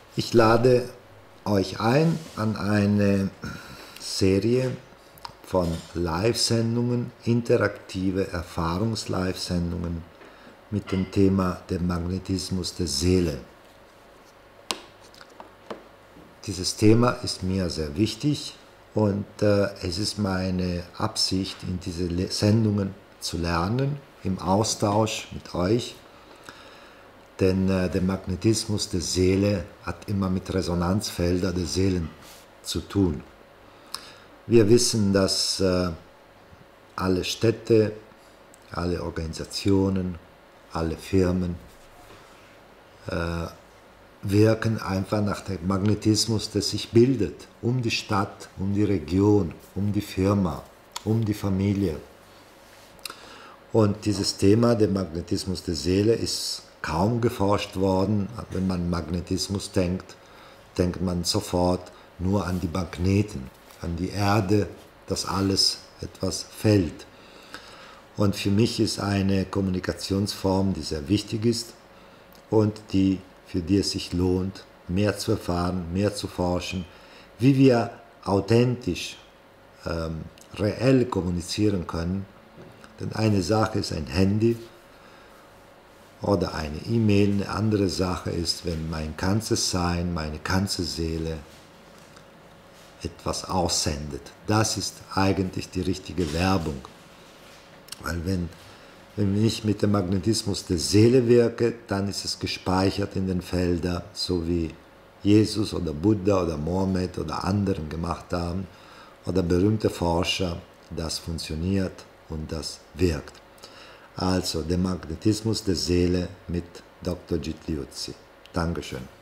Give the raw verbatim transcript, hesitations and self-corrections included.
Ich lade euch ein an eine Serie von Live-Sendungen, interaktive Erfahrungs-Live-Sendungen mit dem Thema der Magnetismus der Seele. Dieses Thema ist mir sehr wichtig und äh, es ist meine Absicht, in diese Sendungen zu lernen, im Austausch mit euch. Denn äh, der Magnetismus der Seele hat immer mit Resonanzfeldern der Seelen zu tun. Wir wissen, dass äh, alle Städte, alle Organisationen, alle Firmen äh, wirken einfach nach dem Magnetismus, der sich bildet, um die Stadt, um die Region, um die Firma, um die Familie. Und dieses Thema, der Magnetismus der Seele, ist kaum geforscht worden. Wenn man Magnetismus denkt, denkt man sofort nur an die Magneten, an die Erde, dass alles etwas fällt. Und für mich ist eine Kommunikationsform, die sehr wichtig ist und die, für die es sich lohnt, mehr zu erfahren, mehr zu forschen, wie wir authentisch, ähm, reell kommunizieren können. Denn eine Sache ist ein Handy oder eine E-Mail, eine andere Sache ist, wenn mein ganzes Sein, meine ganze Seele etwas aussendet. Das ist eigentlich die richtige Werbung. Weil wenn, wenn ich mit dem Magnetismus der Seele wirke, dann ist es gespeichert in den Feldern, so wie Jesus oder Buddha oder Mohammed oder anderen gemacht haben, oder berühmte Forscher, das funktioniert und das wirkt. Also der Magnetismus der Seele mit Doktor Gitliuzzi. Dankeschön.